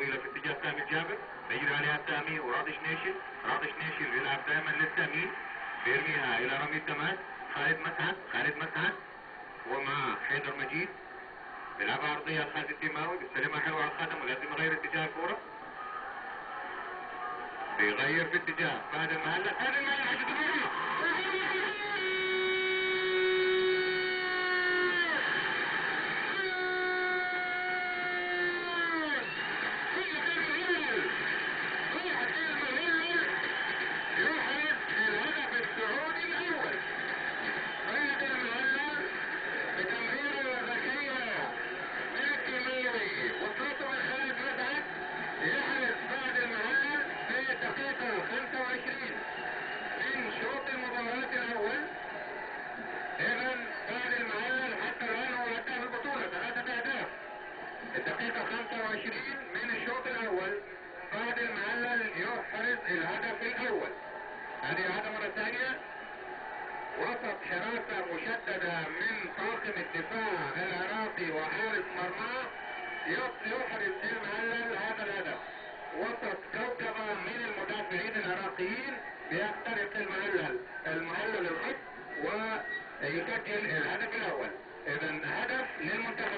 طويلة في اتجاه سامي الجابر، بيجري عليها سامي وراضي شنيشل، راضي شنيشل بيلعب دائما للتأمين، بيرميها الى رمي التماس. خالد مسعد ومع حيدر مجيد بيلعبها عرضية لخالد التيماوي، بيستلمها حلوة على الخدم ولازم يغير اتجاه الكورة، بيغير في اتجاه فهد المهلل. فهد المهلل حاجة تمام. الدقيقة 25 من الشوط الأول، فهد المهلل يحرز الهدف الأول. هذه عادة مرة ثانية، وسط حراسة مشددة من طاقم الدفاع العراقي وحارس مرمى، يحرز المهلل هذا الهدف. وسط كوكبة من المدافعين العراقيين، بيخترق المهلل الخط ويسجل الهدف الأول. إذا هدف للمنتخب.